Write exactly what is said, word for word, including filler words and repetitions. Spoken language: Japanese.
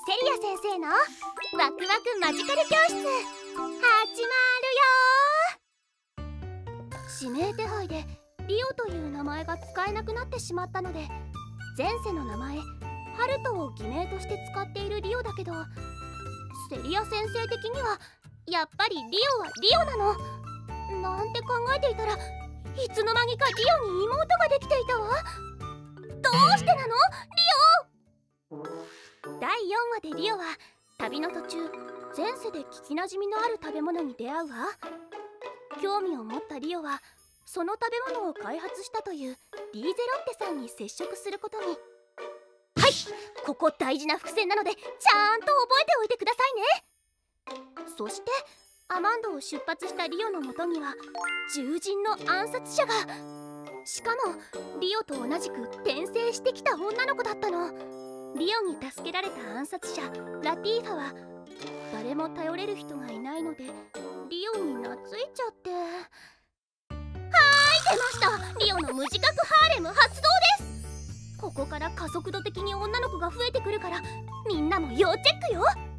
セリア先生のワクワクマジカル教室始まるよ。指名手配でリオという名前が使えなくなってしまったので、前世の名前ハルトを偽名として使っているリオだけど、セリア先生的にはやっぱりリオはリオなのなんて考えていたら、いつの間にかリオに妹ができていたわ。どうしてなのリオ。だいよんわでリオは旅の途中、前世で聞きなじみのある食べ物に出会うわ。興味を持ったリオはその食べ物を開発したというリーゼロッテさんに接触することに。はい、ここ大事な伏線なのでちゃんと覚えておいてくださいね。そしてアマンドを出発したリオのもとには獣人の暗殺者が。しかもリオと同じく転生してきた女の子だったの。リオに助けられた暗殺者ラティーファは誰も頼れる人がいないのでリオに懐いちゃって。はーい、出ました。リオの無自覚ハーレム発動です。ここから加速度的に女の子が増えてくるから、みんなも要チェックよ。